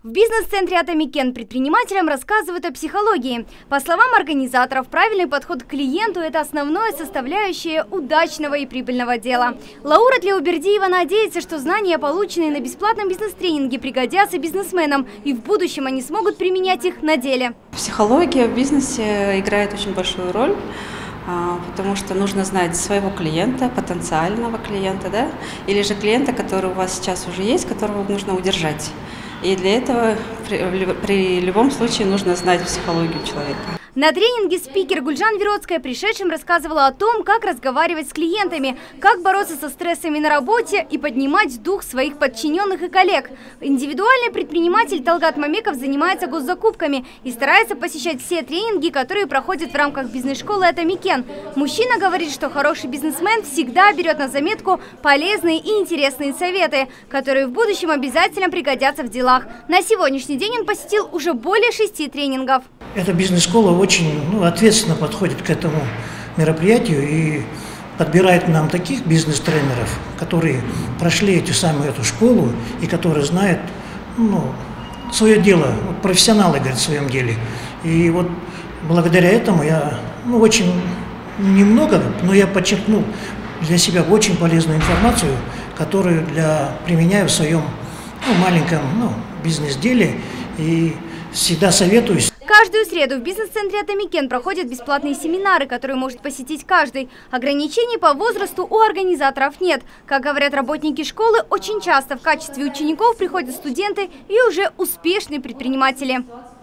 В бизнес-центре «Атамикен» предпринимателям рассказывают о психологии. По словам организаторов, правильный подход к клиенту – это основная составляющая удачного и прибыльного дела. Лаура Тлеубердиева надеется, что знания, полученные на бесплатном бизнес-тренинге, пригодятся бизнесменам, и в будущем они смогут применять их на деле. Психология в бизнесе играет очень большую роль. Потому что нужно знать своего клиента, потенциального клиента, да, или же клиента, который у вас сейчас уже есть, которого нужно удержать. И для этого при любом случае нужно знать психологию человека. На тренинге спикер Гульжан Веродская пришедшим рассказывала о том, как разговаривать с клиентами, как бороться со стрессами на работе и поднимать дух своих подчиненных и коллег. Индивидуальный предприниматель Талгат Мамеков занимается госзакупками и старается посещать все тренинги, которые проходят в рамках бизнес-школы «Атамикен». Мужчина говорит, что хороший бизнесмен всегда берет на заметку полезные и интересные советы, которые в будущем обязательно пригодятся в делах. На сегодняшний день он посетил уже более 6 тренингов. Эта бизнес-школа очень ответственно подходит к этому мероприятию и подбирает нам таких бизнес-тренеров, которые прошли эту школу и которые знают свое дело, профессионалы, говорят, в своем деле. И вот благодаря этому я очень немного, но я подчеркнул для себя очень полезную информацию, которую применяю в своем маленьком бизнес-деле и всегда советую. Каждую среду в бизнес-центре «Атамикен» проходят бесплатные семинары, которые может посетить каждый. Ограничений по возрасту у организаторов нет. Как говорят работники школы, очень часто в качестве учеников приходят студенты и уже успешные предприниматели.